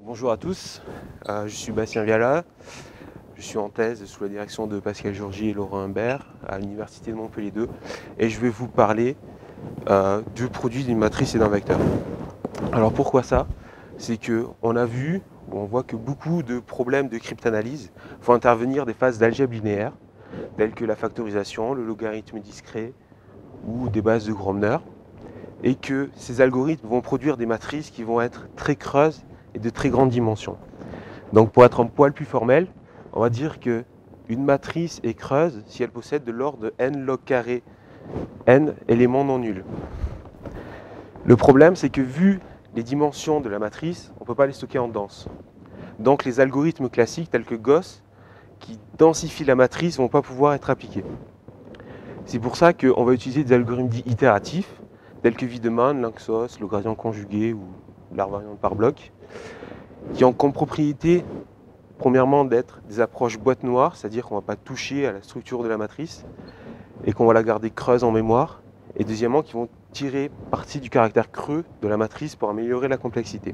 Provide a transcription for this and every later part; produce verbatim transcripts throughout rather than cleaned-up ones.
Bonjour à tous, euh, je suis Bastien Viala, je suis en thèse sous la direction de Pascal Georgi et Laurent Humbert à l'Université de Montpellier deux et je vais vous parler euh, du produit d'une matrice et d'un vecteur. Alors pourquoi ça? C'est qu'on a vu, on voit que beaucoup de problèmes de cryptanalyse font intervenir des phases d'algèbre linéaire telles que la factorisation, le logarithme discret ou des bases de Gromner, et que ces algorithmes vont produire des matrices qui vont être très creuses et de très grandes dimensions. Donc pour être un poil plus formel, on va dire que une matrice est creuse si elle possède de l'ordre de n log carré n éléments non nuls. Le problème, c'est que vu les dimensions de la matrice, on ne peut pas les stocker en dense. Donc les algorithmes classiques tels que Gauss, qui densifient la matrice, ne vont pas pouvoir être appliqués. C'est pour ça qu'on va utiliser des algorithmes dits itératifs, tels que Wiedemann, Lanczos, le gradient conjugué ou l'art variante par bloc, qui ont comme propriété, premièrement, d'être des approches boîte noire, c'est-à-dire qu'on ne va pas toucher à la structure de la matrice et qu'on va la garder creuse en mémoire, et deuxièmement, qui vont tirer parti du caractère creux de la matrice pour améliorer la complexité.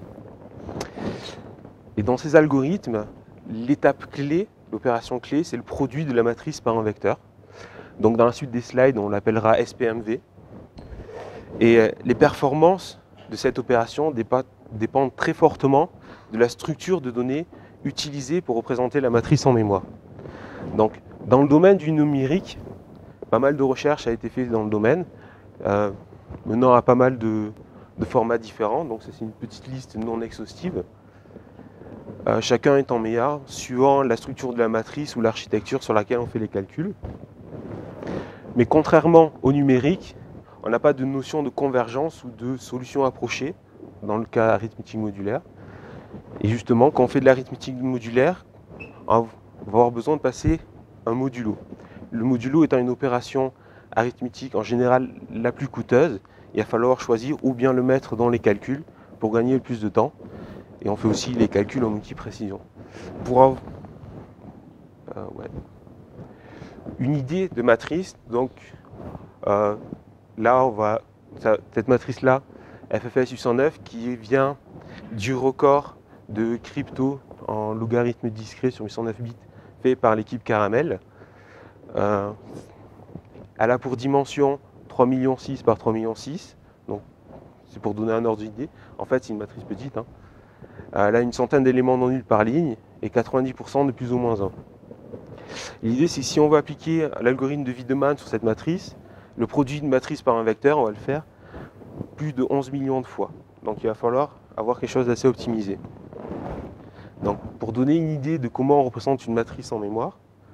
Et dans ces algorithmes, l'étape clé, l'opération clé, c'est le produit de la matrice par un vecteur. Donc dans la suite des slides, on l'appellera S P M V. Et les performances de cette opération dépendent très fortement de la structure de données utilisée pour représenter la matrice en mémoire. Donc, dans le domaine du numérique, pas mal de recherches a été faite dans le domaine, euh, menant à pas mal de, de formats différents. Donc, c'est une petite liste non exhaustive. Euh, chacun étant meilleur, suivant la structure de la matrice ou l'architecture sur laquelle on fait les calculs. Mais contrairement au numérique, on n'a pas de notion de convergence ou de solution approchée dans le cas arithmétique modulaire. Et justement, quand on fait de l'arithmétique modulaire, on va avoir besoin de passer un modulo. Le modulo étant une opération arithmétique en général la plus coûteuse, il va falloir choisir ou bien le mettre dans les calculs pour gagner le plus de temps. Et on fait aussi les calculs en multiprécision. Pour avoir euh, ouais. une idée de matrice, donc euh, là, on va, cette matrice-là, F F S huit cent neuf, qui vient du record de crypto en logarithme discret sur huit cent neuf bits fait par l'équipe Caramel. Euh, elle a pour dimension trois millions six par trois millions six, donc c'est pour donner un ordre d'idée. En fait, c'est une matrice petite. Hein. Elle a une centaine d'éléments non nuls par ligne et quatre-vingt-dix pour cent de plus ou moins un. L'idée, c'est que si on veut appliquer l'algorithme de Wiedemann sur cette matrice, le produit de matrice par un vecteur, on va le faire plus de onze millions de fois. Donc il va falloir avoir quelque chose d'assez optimisé. Donc pour donner une idée de comment on représente une matrice en mémoire,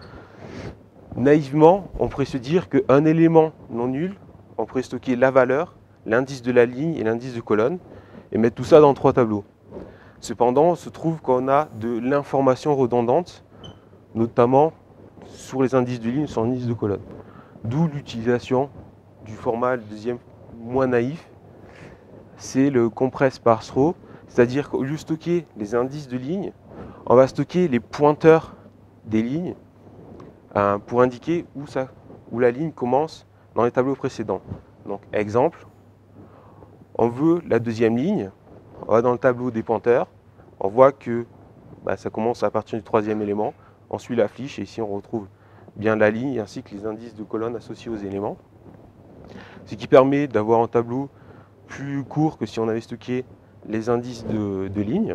naïvement, on pourrait se dire qu'un élément non nul, on pourrait stocker la valeur, l'indice de la ligne et l'indice de colonne, et mettre tout ça dans trois tableaux. Cependant, il se trouve qu'on a de l'information redondante, notamment sur les indices de ligne et sur les indices de colonne. D'où l'utilisation du format le deuxième moins naïf, c'est le compress parse row, c'est-à-dire qu'au lieu de stocker les indices de ligne, on va stocker les pointeurs des lignes euh, pour indiquer où, ça, où la ligne commence dans les tableaux précédents. Donc exemple, on veut la deuxième ligne, on va dans le tableau des pointeurs, on voit que bah, ça commence à partir du troisième élément, on suit la flèche et ici on retrouve bien la ligne ainsi que les indices de colonne associés aux éléments. Ce qui permet d'avoir un tableau plus court que si on avait stocké les indices de, de ligne.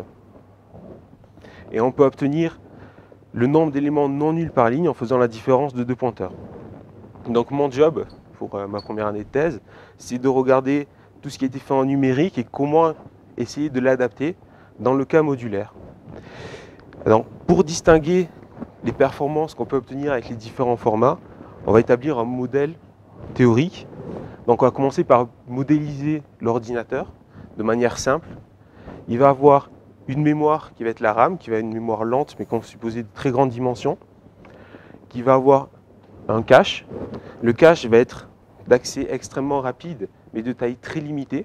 Et on peut obtenir le nombre d'éléments non nuls par ligne en faisant la différence de deux pointeurs. Donc mon job, pour euh, ma première année de thèse, c'est de regarder tout ce qui a été fait en numérique et comment essayer de l'adapter dans le cas modulaire. Alors, pour distinguer les performances qu'on peut obtenir avec les différents formats, on va établir un modèle théorique. Donc on va commencer par modéliser l'ordinateur de manière simple. Il va avoir une mémoire qui va être la RAM, qui va être une mémoire lente mais qu'on supposait de très grandes dimensions, qui va avoir un cache. Le cache va être d'accès extrêmement rapide mais de taille très limitée.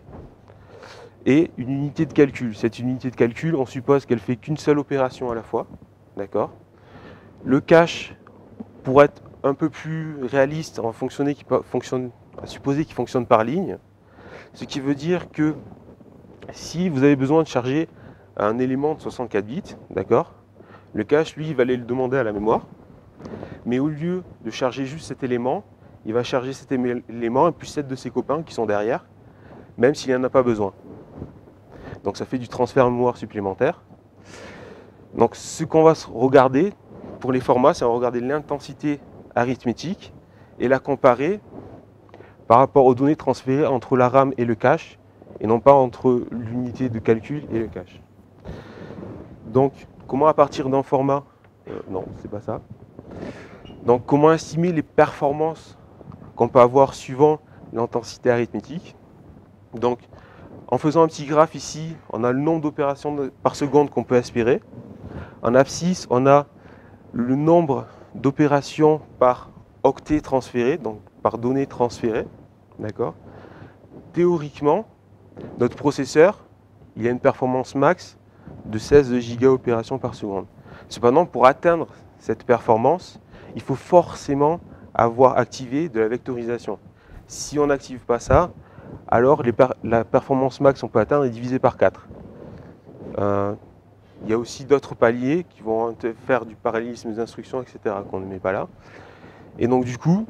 Et une unité de calcul. Cette unité de calcul, on suppose qu'elle fait qu'une seule opération à la fois. D'accord ? Le cache, pour être un peu plus réaliste, on va, fonctionner qui fonctionne, on va supposer qu'il fonctionne par ligne. Ce qui veut dire que si vous avez besoin de charger un élément de soixante-quatre bits, d'accord? Le cache, lui, il va aller le demander à la mémoire. Mais au lieu de charger juste cet élément, il va charger cet élément et plus sept de ses copains qui sont derrière, même s'il n'en a pas besoin. Donc ça fait du transfert mémoire supplémentaire. Donc ce qu'on va regarder pour les formats, c'est on va regarder l'intensité arithmétique et la comparer par rapport aux données transférées entre la RAM et le cache, et non pas entre l'unité de calcul et le cache. Donc comment à partir d'un format, euh, non c'est pas ça, donc comment estimer les performances qu'on peut avoir suivant l'intensité arithmétique. Donc en faisant un petit graphe ici, on a le nombre d'opérations par seconde qu'on peut aspirer. En abscisse, on a le nombre d'opérations par octet transféré, donc par données transférées. D'accord. Théoriquement, notre processeur, il a une performance max de seize gigaopérations par seconde. Cependant, pour atteindre cette performance, il faut forcément avoir activé de la vectorisation. Si on n'active pas ça, alors les per la performance max qu'on peut atteindre est divisée par quatre. Euh, il y a aussi d'autres paliers qui vont faire du parallélisme des instructions, et cetera, qu'on ne met pas là. Et donc du coup,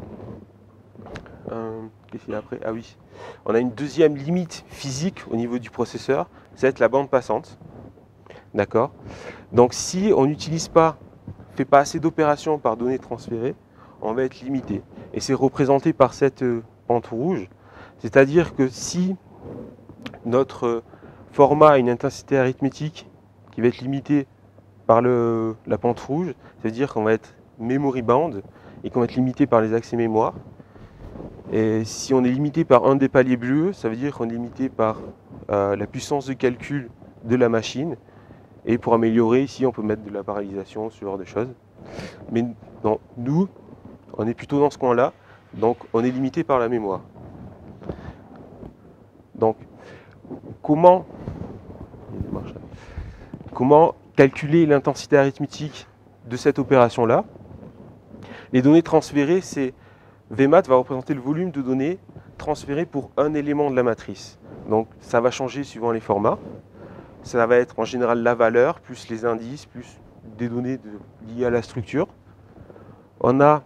euh, qu'est-ce qu'il y a après? Ah oui, on a une deuxième limite physique au niveau du processeur, c'est la bande passante. D'accord. Donc si on n'utilise pas, fait pas assez d'opérations par données transférées, on va être limité. Et c'est représenté par cette pente rouge. C'est-à-dire que si notre format a une intensité arithmétique qui va être limitée par le, la pente rouge, ça veut dire qu'on va être memory bound et qu'on va être limité par les accès mémoire. Et si on est limité par un des paliers bleus, ça veut dire qu'on est limité par euh, la puissance de calcul de la machine. Et pour améliorer, ici, on peut mettre de la parallélisation, ce genre de choses. Mais non, nous, on est plutôt dans ce coin-là, donc on est limité par la mémoire. Donc, comment, comment calculer l'intensité arithmétique de cette opération-là? Les données transférées, c'est V MAT va représenter le volume de données transférées pour un élément de la matrice. Donc, ça va changer suivant les formats. Ça va être en général la valeur, plus les indices, plus des données de, liées à la structure. On a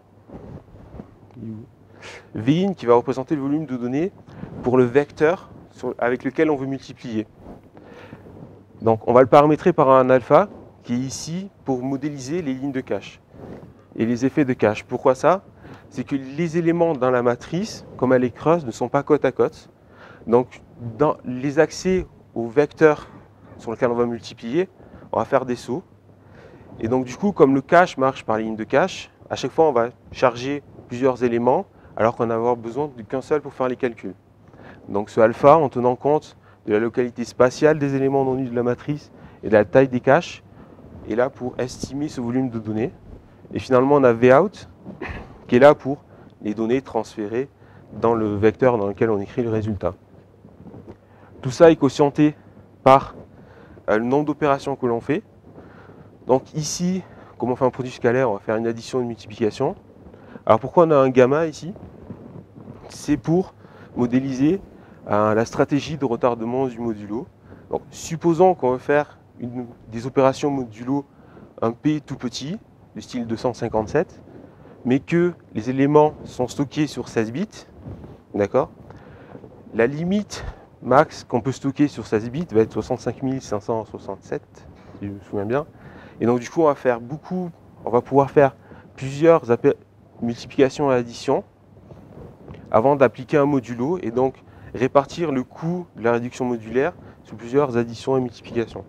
V in qui va représenter le volume de données pour le vecteur sur, avec lequel on veut multiplier. Donc on va le paramétrer par un alpha qui est ici pour modéliser les lignes de cache et les effets de cache. Pourquoi ça? C'est que les éléments dans la matrice, comme elle est creuse, ne sont pas côte à côte. Donc dans les accès au vecteur sur lequel on va multiplier, on va faire des sauts. Et donc du coup, comme le cache marche par ligne de cache, à chaque fois on va charger plusieurs éléments, alors qu'on va avoir besoin qu'un seul pour faire les calculs. Donc ce alpha, en tenant compte de la localité spatiale des éléments non nus de la matrice et de la taille des caches, est là pour estimer ce volume de données. Et finalement on a V out, qui est là pour les données transférées dans le vecteur dans lequel on écrit le résultat. Tout ça est quotienté par le nombre d'opérations que l'on fait. Donc ici, comme on fait un produit scalaire, on va faire une addition et une multiplication. Alors pourquoi on a un gamma ici? C'est pour modéliser euh, la stratégie de retardement du modulo. Donc supposons qu'on veut faire une, des opérations modulo un P tout petit, du style deux cent cinquante-sept, mais que les éléments sont stockés sur seize bits, d'accord? La limite max qu'on peut stocker sur seize bits va être soixante-cinq mille cinq cent soixante-sept, si je me souviens bien. Et donc du coup, on va faire beaucoup, on va pouvoir faire plusieurs multiplications et additions avant d'appliquer un modulo et donc répartir le coût de la réduction modulaire sur plusieurs additions et multiplications.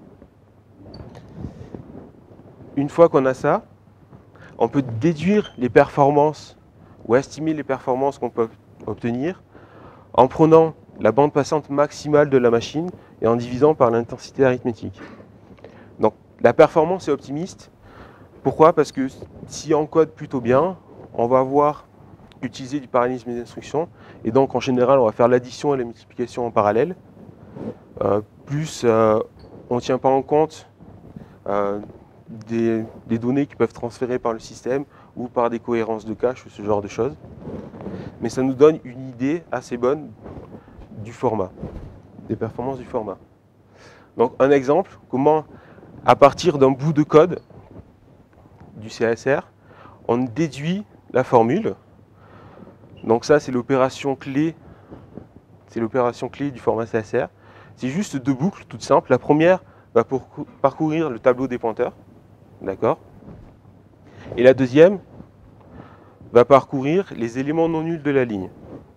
Une fois qu'on a ça, on peut déduire les performances ou estimer les performances qu'on peut obtenir en prenant la bande passante maximale de la machine et en divisant par l'intensité arithmétique. Donc la performance est optimiste. Pourquoi? Parce que si on code plutôt bien, on va avoir utilisé du parallélisme des instructions et donc en général on va faire l'addition et la multiplication en parallèle. Euh, plus euh, on ne tient pas en compte euh, des, des données qui peuvent transférer par le système ou par des cohérences de cache ou ce genre de choses. Mais ça nous donne une idée assez bonne du format, des performances du format. Donc un exemple, comment à partir d'un bout de code du C A S R, on déduit la formule. Donc ça c'est l'opération clé, c'est l'opération clé du format C A S R. C'est juste deux boucles toutes simples. La première va pour parcourir le tableau des pointeurs, d'accord. Et la deuxième va parcourir les éléments non nuls de la ligne.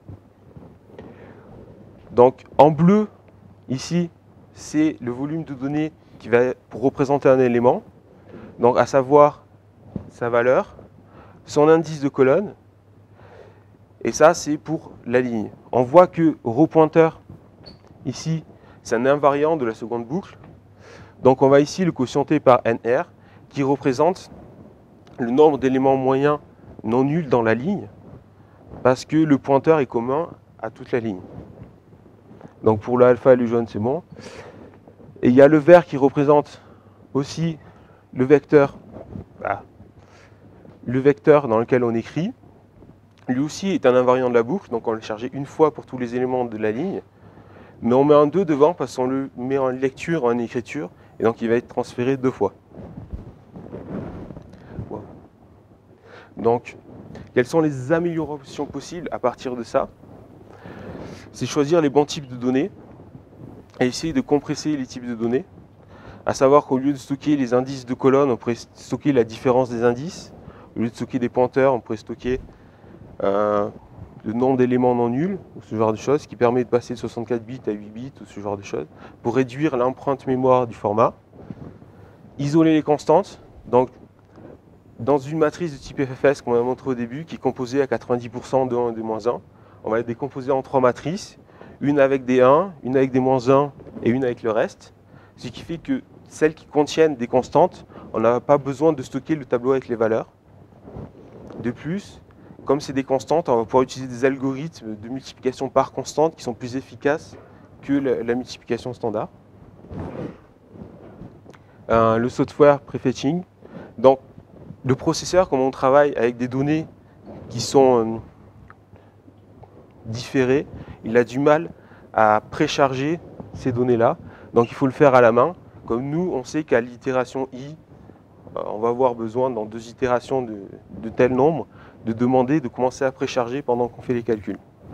Donc en bleu, ici, c'est le volume de données qui va pour représenter un élément, donc à savoir sa valeur, son indice de colonne, et ça c'est pour la ligne. On voit que row pointeur, ici, c'est un invariant de la seconde boucle, donc on va ici le quotienter par N R, qui représente le nombre d'éléments moyens non nuls dans la ligne, parce que le pointeur est commun à toute la ligne. Donc pour le alpha et le jaune, c'est bon. Et il y a le vert qui représente aussi le vecteur, ah, le vecteur dans lequel on écrit. Lui aussi est un invariant de la boucle, donc on le charge une fois pour tous les éléments de la ligne. Mais on met un deux devant parce qu'on le met en lecture, en écriture, et donc il va être transféré deux fois. Wow. Donc, quelles sont les améliorations possibles à partir de ça? C'est choisir les bons types de données et essayer de compresser les types de données. À savoir qu'au lieu de stocker les indices de colonne, on pourrait stocker la différence des indices. Au lieu de stocker des pointeurs, on pourrait stocker euh, le nombre d'éléments non nuls, ou ce genre de choses, qui permet de passer de soixante-quatre bits à huit bits, ou ce genre de choses, pour réduire l'empreinte mémoire du format. Isoler les constantes. Donc, dans une matrice de type F F S, qu'on a montré au début, qui est composée à quatre-vingt-dix pour cent de un et de moins un, on va la décomposer en trois matrices, une avec des un, une avec des moins un et une avec le reste. Ce qui fait que celles qui contiennent des constantes, on n'a pas besoin de stocker le tableau avec les valeurs. De plus, comme c'est des constantes, on va pouvoir utiliser des algorithmes de multiplication par constante qui sont plus efficaces que la, la multiplication standard. Euh, le software prefetching. Donc, le processeur, comme on travaille avec des données qui sont euh, différées, il a du mal à précharger ces données-là. Donc il faut le faire à la main. Comme nous, on sait qu'à l'itération i, euh, on va avoir besoin dans deux itérations de, de tel nombre, de demander de commencer à précharger pendant qu'on fait les calculs.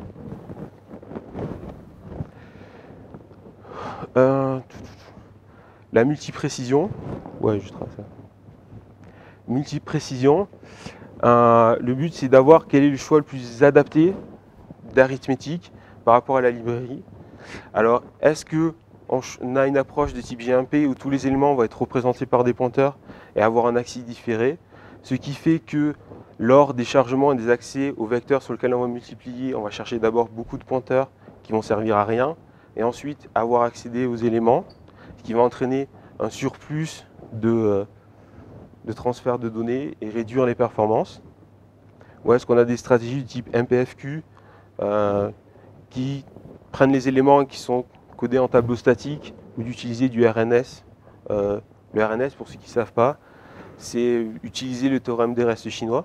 Euh, la multiprécision. Ouais, je trace ça. Multiprécision. Euh, le but, c'est d'avoir quel est le choix le plus adapté d'arithmétique par rapport à la librairie. Alors, est-ce qu'on a une approche de type G M P où tous les éléments vont être représentés par des pointeurs et avoir un accès différé, ce qui fait que lors des chargements et des accès aux vecteurs sur lesquels on va multiplier, on va chercher d'abord beaucoup de pointeurs qui vont servir à rien, et ensuite avoir accédé aux éléments, ce qui va entraîner un surplus de, de transfert de données et réduire les performances. Ou est-ce qu'on a des stratégies du type M P F Q euh, qui prennent les éléments qui sont codés en tableau statique, ou d'utiliser du R N S. Euh, le R N S, pour ceux qui ne savent pas, c'est utiliser le théorème des restes chinois.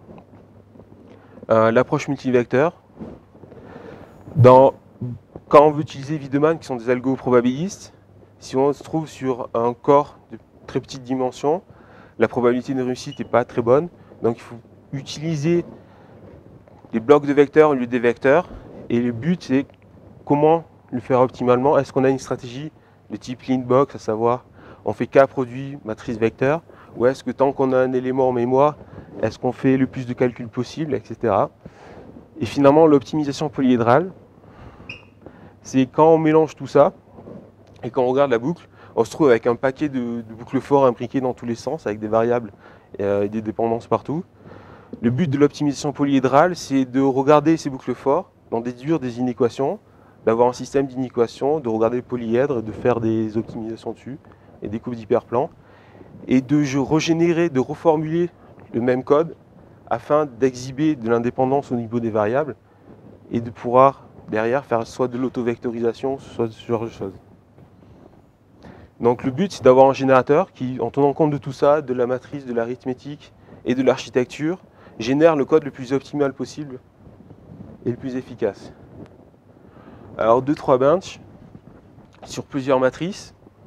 Euh, L'approche multivecteur. Dans, quand on veut utiliser Wiedemann, qui sont des algos probabilistes, si on se trouve sur un corps de très petite dimension, la probabilité de réussite n'est pas très bonne. Donc il faut utiliser des blocs de vecteurs au lieu des vecteurs. Et le but, c'est comment le faire optimalement. Est-ce qu'on a une stratégie de type Linbox, à savoir on fait K produit matrice vecteur, ou est-ce que tant qu'on a un élément en mémoire, est-ce qu'on fait le plus de calculs possible, et cetera. Et finalement, l'optimisation polyhédrale, c'est quand on mélange tout ça, et quand on regarde la boucle, on se trouve avec un paquet de, de boucles forts imbriquées dans tous les sens, avec des variables et, euh, et des dépendances partout. Le but de l'optimisation polyhédrale, c'est de regarder ces boucles forts, d'en déduire des inéquations, d'avoir un système d'inéquations, de regarder le polyèdre, de faire des optimisations dessus, et des coupes d'hyperplans, et de régénérer, de reformuler le même code afin d'exhiber de l'indépendance au niveau des variables et de pouvoir derrière faire soit de l'auto-vectorisation, soit ce genre de choses. Donc le but, c'est d'avoir un générateur qui, en tenant compte de tout ça, de la matrice, de l'arithmétique et de l'architecture, génère le code le plus optimal possible et le plus efficace. Alors deux trois benches sur plusieurs matrices.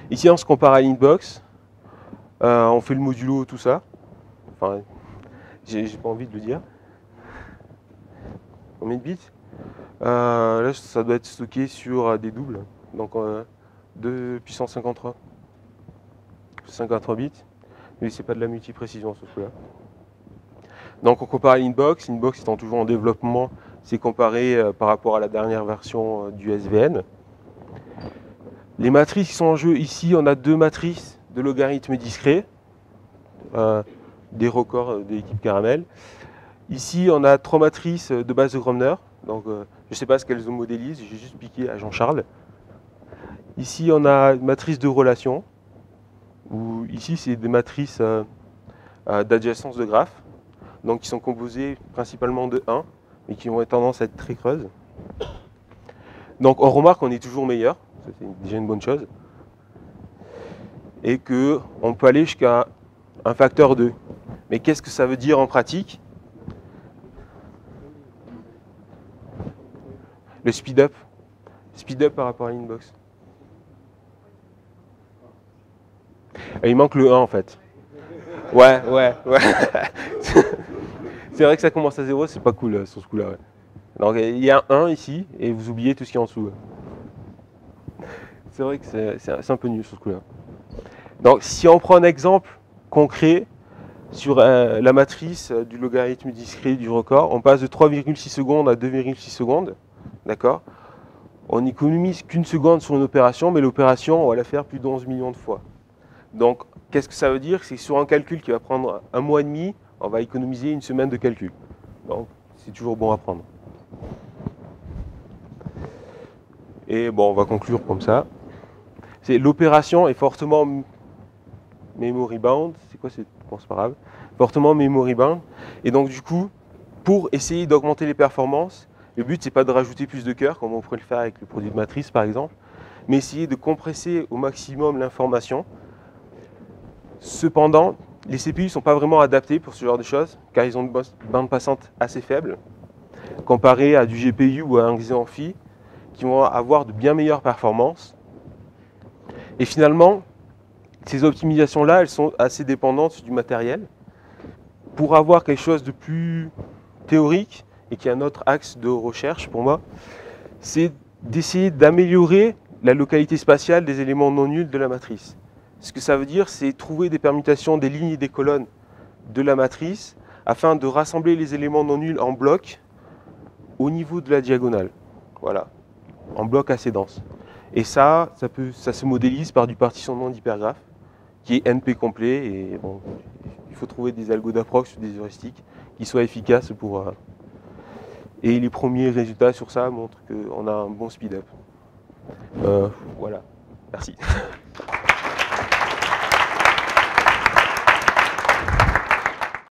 Ici, on se compare à l'inbox. Euh, on fait le modulo, tout ça. Enfin, j'ai pas envie de le dire. Combien de bits? euh, Là, ça doit être stocké sur des doubles. Donc, euh, deux puissance cinquante-trois. cinquante-trois bits. Mais c'est pas de la multiprécision, ce coup-là. Donc, on compare à l'inbox. L'inbox étant toujours en développement, c'est comparé euh, par rapport à la dernière version euh, du S V N. Les matrices qui sont en jeu, ici, on a deux matrices de logarithmes discrets. Euh, des records de l'équipe Caramel. Ici, on a trois matrices de base de Gromner. Donc, euh, je ne sais pas ce qu'elles modélisent, j'ai juste piqué à Jean-Charles. Ici, on a une matrice de relation. Où, ici, c'est des matrices euh, euh, d'adjacence de graphes. Donc, qui sont composées principalement de un, mais qui ont tendance à être très creuses. Donc, on remarque qu'on est toujours meilleur. C'est déjà une bonne chose. Et qu'on peut aller jusqu'à un facteur deux. Mais qu'est-ce que ça veut dire en pratique? Le speed-up. Speed-up par rapport à l'inbox. Il manque le un en fait. Ouais, ouais, ouais. C'est vrai que ça commence à zéro, c'est pas cool sur ce coup-là. Ouais. Donc il y a un un ici et vous oubliez tout ce qui est en dessous. C'est vrai que c'est un peu nul sur ce coup-là. Donc si on prend un exemple concret sur euh, la matrice euh, du logarithme discret du record, on passe de trois virgule six secondes à deux virgule six secondes. D'accord? On n'économise qu'une seconde sur une opération, mais l'opération, on va la faire plus de onze millions de fois. Donc, qu'est-ce que ça veut dire? C'est que sur un calcul qui va prendre un mois et demi, on va économiser une semaine de calcul. Donc, c'est toujours bon à prendre. Et bon, on va conclure comme ça. L'opération est fortement memory bound. C'est quoi? Bon, c'est pas grave. Fortement memory bound. Et donc, du coup, pour essayer d'augmenter les performances, le but, c'est pas de rajouter plus de cœurs, comme on pourrait le faire avec le produit de matrice, par exemple, mais essayer de compresser au maximum l'information. Cependant, les C P U ne sont pas vraiment adaptés pour ce genre de choses, car ils ont une bande passante assez faible, comparé à du G P U ou à un Xeon Phi, qui vont avoir de bien meilleures performances. Et finalement, ces optimisations-là, elles sont assez dépendantes du matériel. Pour avoir quelque chose de plus théorique, et qui est un autre axe de recherche pour moi, c'est d'essayer d'améliorer la localité spatiale des éléments non nuls de la matrice. Ce que ça veut dire, c'est trouver des permutations des lignes et des colonnes de la matrice afin de rassembler les éléments non nuls en blocs au niveau de la diagonale. Voilà, en blocs assez denses. Et ça, ça, peut, ça se modélise par du partitionnement d'hypergraphes, qui est N P complet, et bon, il faut trouver des algos d'approche, des heuristiques qui soient efficaces pour... Euh, et les premiers résultats sur ça montrent qu'on a un bon speed-up. Euh, voilà, merci.